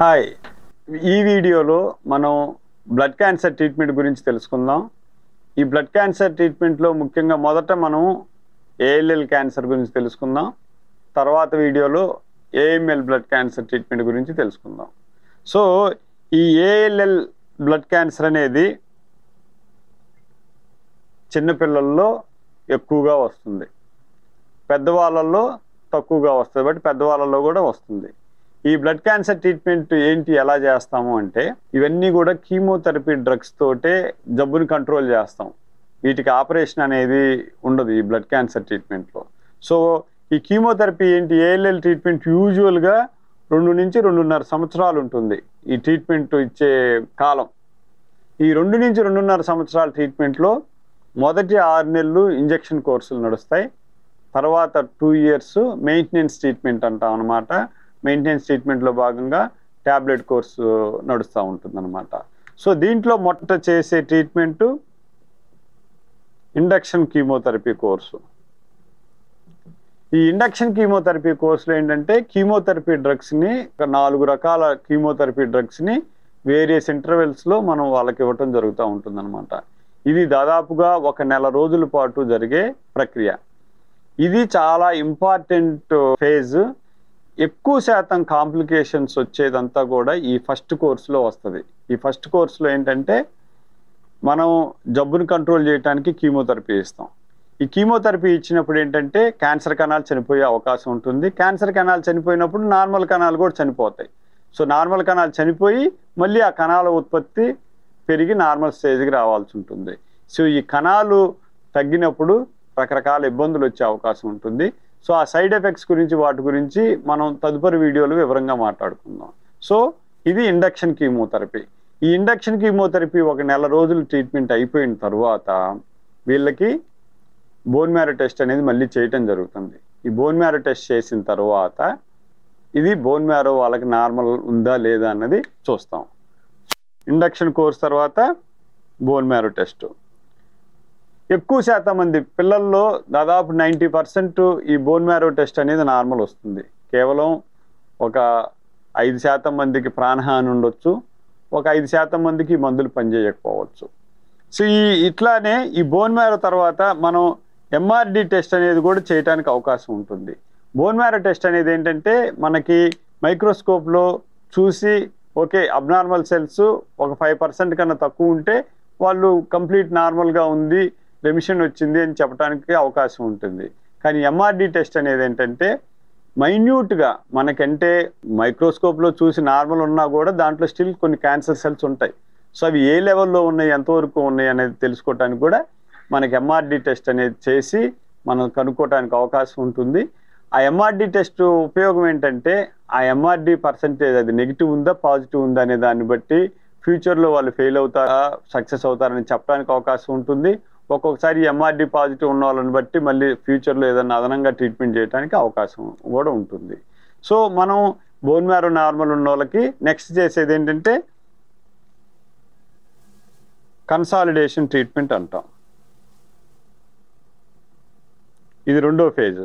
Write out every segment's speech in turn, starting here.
Hi, ఈ వీడియోలో మనం బ్లడ్ క్యాన్సర్ ట్రీట్మెంట్ గురించి తెలుసుకుందాం. ఈ బ్లడ్ క్యాన్సర్ ట్రీట్మెంట్లో ముఖ్యంగా మొదట మనం ఏఎల్ఎల్ క్యాన్సర్ గురించి తెలుసుకుందాం. తర్వాత వీడియోలో ఏఎంఎల్ బ్లడ్ క్యాన్సర్ ట్రీట్మెంట్ గురించి తెలుసుకుందాం. సో ఈ ఏఎల్ఎల్ బ్లడ్ క్యాన్సర్ అనేది చిన్నపిల్లల్లో ఎక్కువగా వస్తుంది, పెద్దవాళ్ళల్లో తక్కువగా వస్తుంది, బట్ పెద్దవాళ్ళలో కూడా వస్తుంది. ఈ బ్లడ్ క్యాన్సర్ ట్రీట్మెంట్ ఏంటి, ఎలా చేస్తాము అంటే ఇవన్నీ కూడా కీమోథెరపీ డ్రగ్స్ తోటే జబ్బుని కంట్రోల్ చేస్తాం. వీటికి ఆపరేషన్ అనేది ఉండదు ఈ బ్లడ్ క్యాన్సర్ ట్రీట్మెంట్లో. సో ఈ కీమోథెరపీ ఏంటి, ఏఎల్ఎల్ ట్రీట్మెంట్ యూజువల్గా 2 నుంచి 2.5 సంవత్సరాలు ఉంటుంది ఈ ట్రీట్మెంట్ ఇచ్చే కాలం. ఈ 2 నుంచి 2.5 సంవత్సరాల ట్రీట్మెంట్లో మొదటి 6 నెలలు ఇంజెక్షన్ కోర్సులు నడుస్తాయి. తర్వాత 2 years మెయింటెనెన్స్ ట్రీట్మెంట్ అంటాం అనమాట. మెయింటెనెన్స్ ట్రీట్మెంట్లో భాగంగా ట్యాబ్లెట్ కోర్సు నడుస్తూ ఉంటుందన్నమాట. సో దీంట్లో మొదట చేసే ట్రీట్మెంటు ఇండక్షన్ కీమోథెరపీ కోర్సు. ఈ ఇండక్షన్ కీమోథెరపీ కోర్సులో ఏంటంటే కీమోథెరపీ డ్రగ్స్ని 4 రకాల కీమోథెరపీ డ్రగ్స్ని వేరియస్ ఇంటర్వెల్స్లో మనం వాళ్ళకి ఇవ్వటం జరుగుతూ ఉంటుందన్నమాట. ఇది దాదాపుగా 1 నెల రోజుల పాటు జరిగే ప్రక్రియ. ఇది చాలా ఇంపార్టెంట్ ఫేజ్. ఎక్కువ శాతం కాంప్లికేషన్స్ వచ్చేదంతా కూడా ఈ ఫస్ట్ కోర్సులో వస్తుంది. ఈ ఫస్ట్ కోర్సులో ఏంటంటే మనం జబ్బును కంట్రోల్ చేయడానికి కీమోథెరపీ ఇస్తాం. ఈ కీమోథెరపీ ఇచ్చినప్పుడు ఏంటంటే క్యాన్సర్ కణాలు చనిపోయే అవకాశం ఉంటుంది. క్యాన్సర్ కణాలు చనిపోయినప్పుడు నార్మల్ కణాలు కూడా చనిపోతాయి. సో నార్మల్ కణాలు చనిపోయి మళ్ళీ ఆ కణాల ఉత్పత్తి పెరిగి నార్మల్ స్టేజ్కి రావాల్సి ఉంటుంది. సో ఈ కణాలు తగ్గినప్పుడు రకరకాల ఇబ్బందులు వచ్చే అవకాశం ఉంటుంది. సో ఆ సైడ్ ఎఫెక్ట్స్ గురించి వాటి గురించి మనం తదుపరి వీడియోలో వివరంగా మాట్లాడుకుందాం. సో ఇది ఇండక్షన్ కీమోథెరపీ. ఈ ఇండక్షన్ కీమోథెరపీ 1 నెల రోజులు ట్రీట్మెంట్ అయిపోయిన తర్వాత వీళ్ళకి బోన్ మ్యారో టెస్ట్ అనేది మళ్ళీ చేయటం జరుగుతుంది. ఈ బోన్ మ్యారో టెస్ట్ చేసిన తర్వాత ఇది బోన్ మ్యారో వాళ్ళకి నార్మల్ ఉందా లేదా అన్నది చూస్తాం. ఇండక్షన్ కోర్స్ తర్వాత బోన్ మ్యారో టెస్ట్. ఎక్కువ శాతం మంది పిల్లల్లో దాదాపు 90% ఈ బోన్ మ్యారో టెస్ట్ అనేది నార్మల్ వస్తుంది. కేవలం ఒక 5% మందికి ప్రాణహాని ఉండొచ్చు, ఒక 5% మందికి మందులు పనిచేయకపోవచ్చు. సో ఇట్లానే ఈ బోన్ మ్యారో తర్వాత మనం ఎంఆర్డి టెస్ట్ అనేది కూడా చేయడానికి అవకాశం ఉంటుంది. బోన్ మ్యారో టెస్ట్ అనేది ఏంటంటే మనకి మైక్రోస్కోప్లో చూసి ఓకే అబ్నార్మల్ సెల్స్ ఒక 5% కన్నా తక్కువ ఉంటే వాళ్ళు కంప్లీట్ నార్మల్గా ఉంది, రెమిషన్ వచ్చింది అని చెప్పడానికి అవకాశం ఉంటుంది. కానీ ఎంఆర్డి టెస్ట్ అనేది ఏంటంటే మైన్యూట్గా మనకంటే మైక్రోస్కోప్లో చూసి నార్మల్ ఉన్నా కూడా దాంట్లో స్టిల్ కొన్ని క్యాన్సర్ సెల్స్ ఉంటాయి. సో అవి ఏ లెవెల్లో ఉన్నాయి, ఎంతవరకు ఉన్నాయి అనేది తెలుసుకోవడానికి కూడా మనకి ఎంఆర్డి టెస్ట్ అనేది చేసి మనం కనుక్కోవడానికి అవకాశం ఉంటుంది. ఆ ఎంఆర్డి టెస్ట్ ఉపయోగం ఏంటంటే ఆ ఎంఆర్డి పర్సంటేజ్ అది నెగిటివ్ ఉందా పాజిటివ్ ఉందా అనే దాన్ని బట్టి ఫ్యూచర్లో వాళ్ళు ఫెయిల్ అవుతారా సక్సెస్ అవుతారని చెప్పడానికి అవకాశం ఉంటుంది. ఒక్కొక్కసారి ఎంఆర్డి పాజిటివ్ ఉన్న వాళ్ళని బట్టి మళ్ళీ ఫ్యూచర్లో ఏదైనా అదనంగా ట్రీట్మెంట్ చేయడానికి అవకాశం కూడా ఉంటుంది. సో మనం బోన్ మ్యారో నార్మల్ ఉన్న వాళ్ళకి నెక్స్ట్ చేసేది ఏంటంటే కన్సాలిడేషన్ ట్రీట్మెంట్ అంటాం. ఇది 2వ ఫేజ్.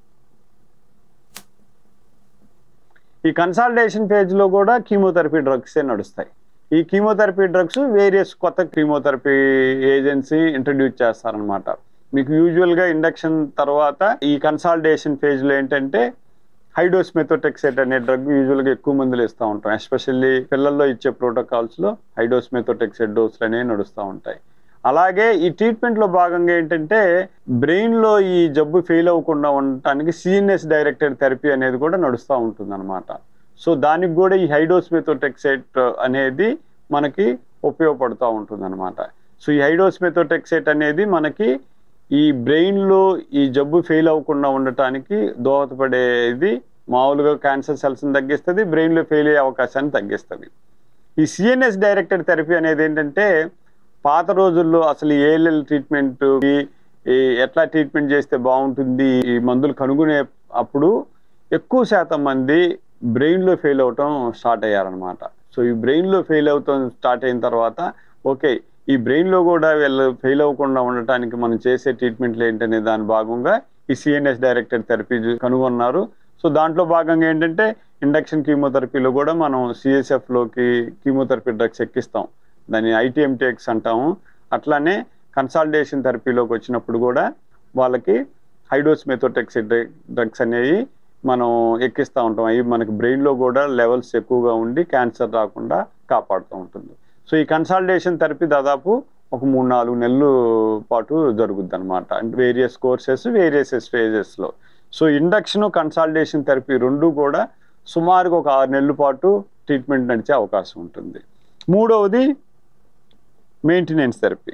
ఈ కన్సాలిడేషన్ ఫేజ్లో కూడా కీమోథెరపీ డ్రగ్సే నడుస్తాయి. ఈ కీమోథెరపీ డ్రగ్స్ వేరియస్ కొత్త కీమోథెరపీ ఏజెన్సీ ఇంట్రడ్యూస్ చేస్తారనమాట. మీకు యూజువల్గా ఇండక్షన్ తర్వాత ఈ కన్సాలిడేషన్ ఫేజ్లో ఏంటంటే హైడోస్ మెథోటెక్సేట్ అనే డ్రగ్ యూజువల్గా ఎక్కువ మందులు ఇస్తూ ఉంటాం. ఎస్పెషల్లీ పిల్లల్లో ఇచ్చే ప్రోటోకాల్స్లో హైడోస్ మెథోటెక్సేట్ డోసులు అనేవి నడుస్తూ ఉంటాయి. అలాగే ఈ ట్రీట్మెంట్లో భాగంగా ఏంటంటే బ్రెయిన్లో ఈ జబ్బు ఫెయిల్ అవ్వకుండా ఉండటానికి సిఎన్ఎస్ డైరెక్టెడ్ థెరపీ అనేది కూడా నడుస్తూ ఉంటుంది అనమాట. సో దానికి కూడా ఈ హైడోస్ మెథోటెక్సేట్ అనేది మనకి ఉపయోగపడుతూ ఉంటుంది అనమాట. సో ఈ హైడోస్ మెథోటెక్సేట్ అనేది మనకి ఈ బ్రెయిన్లో ఈ జబ్బు ఫెయిల్ అవ్వకుండా ఉండటానికి దోహదపడేది. మామూలుగా క్యాన్సర్ సెల్స్ని తగ్గిస్తుంది, బ్రెయిన్లో ఫెయిల్ అయ్యే అవకాశాన్ని తగ్గిస్తుంది. ఈ సిఎన్ఎస్ డైరెక్టెడ్ థెరపీ అనేది ఏంటంటే పాత రోజుల్లో అసలు ఏఎల్ఎల్ ట్రీట్మెంట్కి ఎట్లా ట్రీట్మెంట్ చేస్తే బాగుంటుంది ఈ మందులు కనుగొనే అప్పుడు ఎక్కువ శాతం మంది బ్రెయిన్లో ఫెయిల్ అవటం స్టార్ట్ అయ్యారనమాట. సో ఈ బ్రెయిన్లో ఫెయిల్ అవటం స్టార్ట్ అయిన తర్వాత ఓకే ఈ బ్రెయిన్లో కూడా వీళ్ళు ఫెయిల్ అవ్వకుండా ఉండటానికి మనం చేసే ట్రీట్మెంట్లు ఏంటనే దాని భాగంగా ఈ సిఎన్ఎస్ డైరెక్టెడ్ థెరపీ కనుగొన్నారు. సో దాంట్లో భాగంగా ఏంటంటే ఇండక్షన్ కీమోథెరపీలో కూడా మనం సిఎస్ఎఫ్లోకి కీమోథెరపీ డ్రగ్స్ ఎక్కిస్తాం, దాన్ని ఐటీఎంటీఎక్స్ అంటాము. అట్లానే కన్సాలిడేషన్ థెరపీలోకి వచ్చినప్పుడు కూడా వాళ్ళకి హైడోస్ మెథోటెక్సిడ్ డ్రగ్స్ అనేవి మనం ఎక్కిస్తూ ఉంటాం. అవి మనకి బ్రెయిన్లో కూడా లెవెల్స్ ఎక్కువగా ఉండి క్యాన్సర్ రాకుండా కాపాడుతూ ఉంటుంది. సో ఈ కన్సాలిడేషన్ థెరపీ దాదాపు ఒక 3-4 నెలలు పాటు జరుగుద్ది అనమాట, అంటే వేరియస్ కోర్సెస్ వేరియస్ స్టేజెస్లో. సో ఇండక్షన్ కన్సాలిడేషన్ థెరపీ రెండు కూడా సుమారుగా ఒక 6 నెలల పాటు ట్రీట్మెంట్ నడిచే అవకాశం ఉంటుంది. మూడవది మెయింటెనెన్స్ థెరపీ.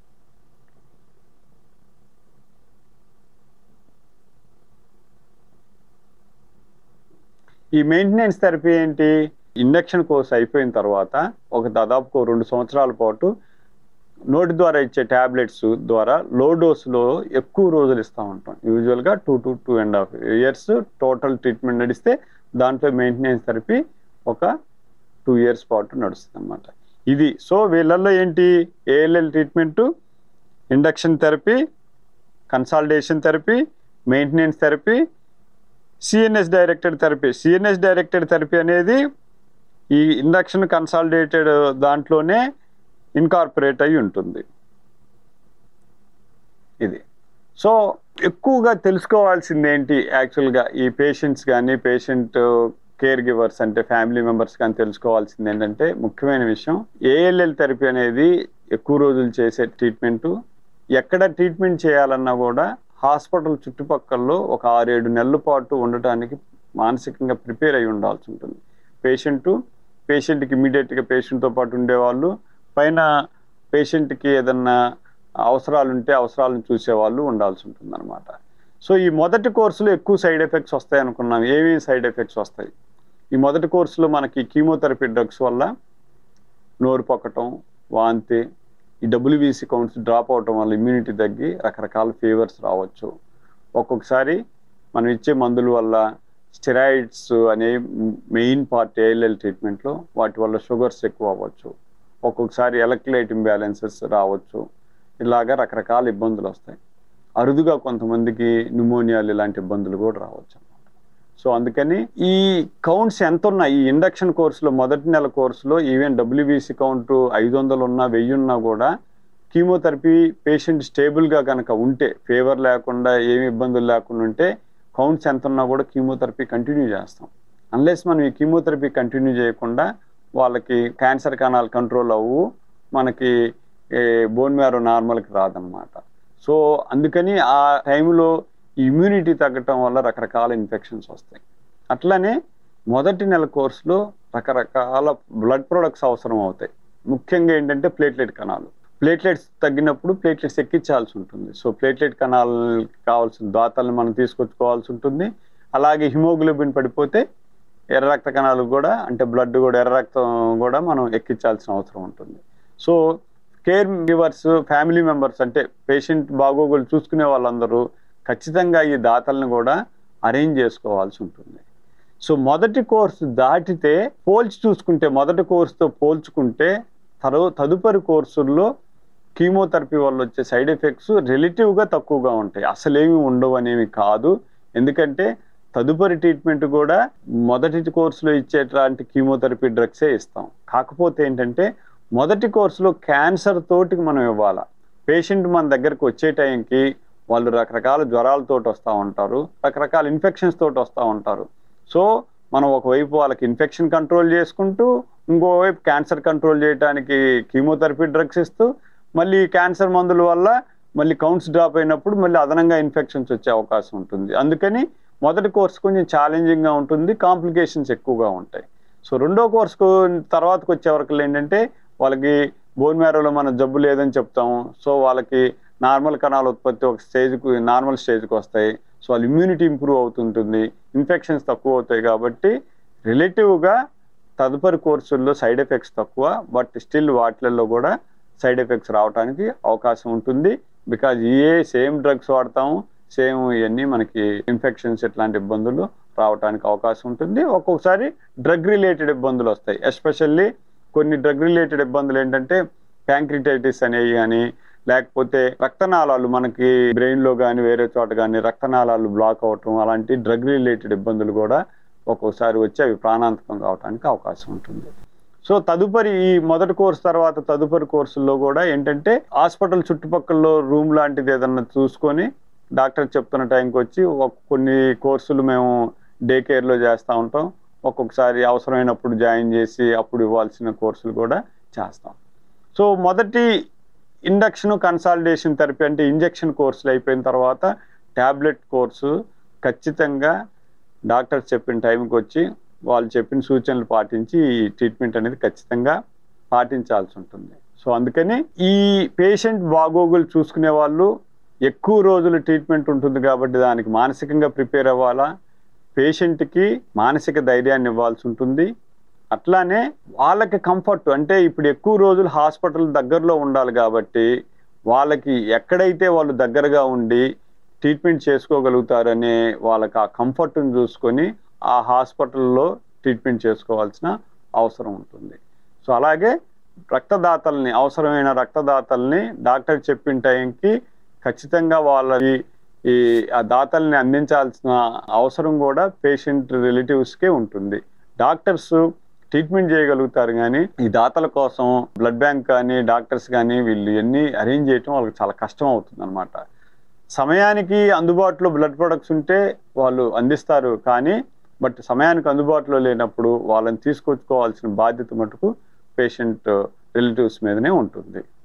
ఈ మెయింటెనెన్స్ థెరపీ ఏంటి? ఇండక్షన్ కోర్స్ అయిపోయిన తర్వాత ఒక దాదాపు 2 సంవత్సరాల పాటు నోటి ద్వారా ఇచ్చే ట్యాబ్లెట్స్ ద్వారా లో డోస్లో ఎక్కువ రోజులు ఇస్తూ ఉంటాం. యూజువల్గా 2 to 2.5 years టోటల్ ట్రీట్మెంట్ నడిస్తే దాంట్లో మెయింటెనెన్స్ థెరపీ ఒక 2 years పాటు నడుస్తుంది అన్నమాట. ఇది సో వీళ్ళల్లో ఏంటి, ALL treatment, induction therapy, consolidation therapy, maintenance therapy, CNS directed therapy. CNS directed therapy అనేది ఈ ఇండక్షన్ కన్సాలిడేటెడ్ దాంట్లోనే ఇన్కార్పొరేట్ అయి ఉంటుంది. ఇది సో ఎక్కువగా తెలుసుకోవాల్సింది ఏంటి యాక్చువల్గా ఈ పేషెంట్స్ కానీ పేషెంట్ కేర్ గివర్స్ అంటే ఫ్యామిలీ మెంబర్స్ కానీ తెలుసుకోవాల్సింది ఏంటంటే ముఖ్యమైన విషయం, ఏఎల్ఎల్ థెరపీ అనేది ఎక్కువ రోజులు చేసే ట్రీట్మెంటు. ఎక్కడ ట్రీట్మెంట్ చేయాలన్నా కూడా హాస్పిటల్ చుట్టుపక్కల్లో ఒక 6-7 నెలల పాటు ఉండటానికి మానసికంగా ప్రిపేర్ అయి ఉండాల్సి ఉంటుంది. పేషెంట్కి ఇమీడియట్గా పేషెంట్తో పాటు ఉండేవాళ్ళు, పైన పేషెంట్కి ఏదన్నా అవసరాలు ఉంటే అవసరాలను చూసేవాళ్ళు ఉండాల్సి ఉంటుంది అనమాట. సో ఈ మొదటి కోర్సులో ఎక్కువ సైడ్ ఎఫెక్ట్స్ వస్తాయి అనుకున్నాం. ఏవి సైడ్ ఎఫెక్ట్స్ వస్తాయి? ఈ మొదటి కోర్సులో మనకి కీమోథెరపీ డ్రగ్స్ వల్ల నోరు పొక్కటం, వాంతి, ఈ డబ్ల్యూబీసీ కౌంట్స్ డ్రాప్ అవటం వల్ల ఇమ్యూనిటీ తగ్గి రకరకాల ఫీవర్స్ రావచ్చు. ఒక్కొక్కసారి మనం ఇచ్చే మందుల వల్ల స్టెరాయిడ్స్ అనే మెయిన్ పార్ట్ ఏఎల్ఎల్ ట్రీట్మెంట్లో వాటి వల్ల షుగర్స్ ఎక్కువ అవ్వచ్చు. ఒక్కొక్కసారి ఎలక్ట్రోలైట్ ఇంబ్యాలెన్సెస్ రావచ్చు. ఇలాగా రకరకాల ఇబ్బందులు వస్తాయి. అరుదుగా కొంతమందికి న్యూమోనియాలు ఇలాంటి ఇబ్బందులు కూడా రావచ్చు అన్నమాట. సో అందుకని ఈ కౌంట్స్ ఎంత ఉన్నాయి ఈ ఇండక్షన్ కోర్సులో, మొదటి నెల కోర్సులో ఈవెన్ డబ్ల్యూబీసీ కౌంట్ 500 ఉన్నా 1000 ఉన్నా కూడా కీమోథెరపీ పేషెంట్ స్టేబుల్గా కనుక ఉంటే, ఫీవర్ లేకుండా ఏమి ఇబ్బందులు లేకుండా ఉంటే కౌంట్స్ ఎంత ఉన్నా కూడా కీమోథెరపీ కంటిన్యూ చేస్తాం. అన్లెస్ మనం ఈ కీమోథెరపీ కంటిన్యూ చేయకుండా వాళ్ళకి క్యాన్సర్ కణాలు కంట్రోల్ అవ్వు, మనకి బోన్ మ్యారో నార్మల్కి రాదనమాట. సో అందుకని ఆ టైంలో ఇమ్యూనిటీ తగ్గటం వల్ల రకరకాల ఇన్ఫెక్షన్స్ వస్తాయి. అట్లనే మొదటి నెల కోర్సులో రకరకాల బ్లడ్ ప్రొడక్ట్స్ అవసరం అవుతాయి. ముఖ్యంగా ఏంటంటే ప్లేట్లెట్ కణాలు. ప్లేట్లెట్స్ తగ్గినప్పుడు ప్లేట్లెట్స్ ఎక్కించాల్సి ఉంటుంది. సో ప్లేట్లెట్ కణాలకి కావాల్సిన దాతలను మనం తీసుకొచ్చుకోవాల్సి ఉంటుంది. అలాగే హిమోగ్లోబిన్ పడిపోతే ఎర్ర రక్త కణాలు కూడా, అంటే బ్లడ్ కూడా, ఎర్ర రక్తం కూడా మనం ఎక్కించాల్సిన అవసరం ఉంటుంది. So caregivers, family members అంటే పేషెంట్ బాగోగులు చూసుకునే వాళ్ళందరూ ఖచ్చితంగా ఈ దాతలను కూడా అరేంజ్ చేసుకోవాల్సి ఉంటుంది. సో మొదటి కోర్సు దాటితే మొదటి కోర్సుతో పోల్చుకుంటే తదుపరి కోర్సుల్లో కీమోథెరపీ వల్ల వచ్చే సైడ్ ఎఫెక్ట్స్ రిలేటివ్గా తక్కువగా ఉంటాయి. అసలేమి ఉండవు అనేవి కాదు. ఎందుకంటే తదుపరి ట్రీట్మెంట్ కూడా మొదటి కోర్సులో ఇచ్చేట్లాంటి కీమోథెరపీ డ్రగ్సే ఇస్తాం. కాకపోతే ఏంటంటే మొదటి కోర్సులో క్యాన్సర్ తోటికి మనం ఇవ్వాలి. పేషెంట్ మన దగ్గరకు వచ్చే టైంకి వాళ్ళు రకరకాల జ్వరాలతో వస్తూ ఉంటారు, రకరకాల ఇన్ఫెక్షన్స్ తోటి వస్తూ ఉంటారు. సో మనం ఒకవైపు వాళ్ళకి ఇన్ఫెక్షన్ కంట్రోల్ చేసుకుంటూ, ఇంకోవైపు క్యాన్సర్ కంట్రోల్ చేయడానికి కీమోథెరపీ డ్రగ్స్ ఇస్తూ, మళ్ళీ క్యాన్సర్ మందుల వల్ల మళ్ళీ కౌంట్స్ డ్రాప్ అయినప్పుడు మళ్ళీ అదనంగా ఇన్ఫెక్షన్స్ వచ్చే అవకాశం ఉంటుంది. అందుకని మొదటి కోర్సు కొంచెం ఛాలెంజింగ్గా ఉంటుంది, కాంప్లికేషన్స్ ఎక్కువగా ఉంటాయి. సో రెండో కోర్సుకు తర్వాతకు వచ్చే వరకు ఏంటంటే వాళ్ళకి బోన్ మ్యారోలో మన జబ్బు లేదని చెప్తాము. సో వాళ్ళకి నార్మల్ కణాల ఉత్పత్తి ఒక నార్మల్ స్టేజ్కి వస్తాయి. సో వాళ్ళ ఇమ్యూనిటీ ఇంప్రూవ్ అవుతుంటుంది, ఇన్ఫెక్షన్స్ తక్కువ అవుతాయి. కాబట్టి రిలేటివ్గా తదుపరి కోర్సుల్లో సైడ్ ఎఫెక్ట్స్ తక్కువ, బట్ స్టిల్ వాటిల్లో కూడా సైడ్ ఎఫెక్ట్స్ రావడానికి అవకాశం ఉంటుంది. బికాజ్ సేమ్ డ్రగ్స్ వాడతాము, సేమ్ ఇవన్నీ మనకి ఇన్ఫెక్షన్స్ ఇట్లాంటి ఇబ్బందులు రావడానికి అవకాశం ఉంటుంది. ఒక్కొక్కసారి డ్రగ్ రిలేటెడ్ ఇబ్బందులు వస్తాయి. ఎస్పెషల్లీ కొన్ని డ్రగ్ రిలేటెడ్ ఇబ్బందులు ఏంటంటే ప్యాంక్రిటైటిస్ అనేవి కానీ, లేకపోతే రక్తనాళాలు మనకి బ్రెయిన్లో కానీ వేరే చోట కానీ రక్తనాళాలు బ్లాక్ అవటం, అలాంటి డ్రగ్ రిలేటెడ్ ఇబ్బందులు కూడా ఒక్కోసారి వచ్చి అవి ప్రాణాంతకం కావడానికి అవకాశం ఉంటుంది. సో తదుపరి ఈ మొదటి కోర్సు తర్వాత తదుపరి కోర్సుల్లో కూడా ఏంటంటే హాస్పిటల్ చుట్టుపక్కల రూమ్ లాంటిది ఏదన్నా చూసుకొని డాక్టర్ చెప్తున్న టైంకి వచ్చి కొన్ని కోర్సులు మేము డే కేర్లో చేస్తూ ఉంటాం. ఒక్కొక్కసారి అవసరమైనప్పుడు జాయిన్ చేసి అప్పుడు ఇవ్వాల్సిన కోర్సులు కూడా చేస్తాం. సో మొదటి ఇండక్షన్ కన్సాలిడేషన్ థెరపీ అంటే ఇంజెక్షన్ కోర్సులు అయిపోయిన తర్వాత ట్యాబ్లెట్ కోర్సు ఖచ్చితంగా డాక్టర్ చెప్పిన టైంకి వచ్చి వాళ్ళు చెప్పిన సూచనలు పాటించి ఈ ట్రీట్మెంట్ అనేది ఖచ్చితంగా పాటించాల్సి ఉంటుంది. సో అందుకని ఈ పేషెంట్ బాగోగులు చూసుకునే వాళ్ళు ఎక్కువ రోజులు ట్రీట్మెంట్ ఉంటుంది కాబట్టి దానికి మానసికంగా ప్రిపేర్ అవ్వాలా, పేషెంట్కి మానసిక ధైర్యాన్ని ఇవ్వాల్సి ఉంటుంది. అట్లానే వాళ్ళకి కంఫర్ట్ అంటే ఇప్పుడు ఎక్కువ రోజులు హాస్పిటల్ దగ్గరలో ఉండాలి కాబట్టి వాళ్ళకి ఎక్కడైతే వాళ్ళు దగ్గరగా ఉండి ట్రీట్మెంట్ చేసుకోగలుగుతారనే వాళ్ళకి ఆ కంఫర్ట్ని చూసుకొని ఆ హాస్పిటల్లో ట్రీట్మెంట్ చేసుకోవాల్సిన అవసరం ఉంటుంది. సో అలాగే రక్తదాతల్ని అవసరమైన రక్తదాతల్ని డాక్టర్ చెప్పిన టైంకి ఖచ్చితంగా వాళ్ళకి ఆ దాతల్ని అందించాల్సిన అవసరం కూడా పేషెంట్ రిలేటివ్స్కే ఉంటుంది. డాక్టర్స్ ట్రీట్మెంట్ చేయగలుగుతారు కానీ ఈ దాతల కోసం బ్లడ్ బ్యాంక్ కానీ డాక్టర్స్ కానీ వీళ్ళు ఇవన్నీ అరేంజ్ చేయటం వాళ్ళకి చాలా కష్టం అవుతుంది అనమాట. సమయానికి అందుబాటులో బ్లడ్ ప్రొడక్ట్స్ ఉంటే వాళ్ళు అందిస్తారు కానీ బట్ సమయానికి అందుబాటులో లేనప్పుడు వాళ్ళని తీసుకొచ్చుకోవాల్సిన బాధ్యత మటుకు పేషెంట్ రిలేటివ్స్ మీదనే ఉంటుంది.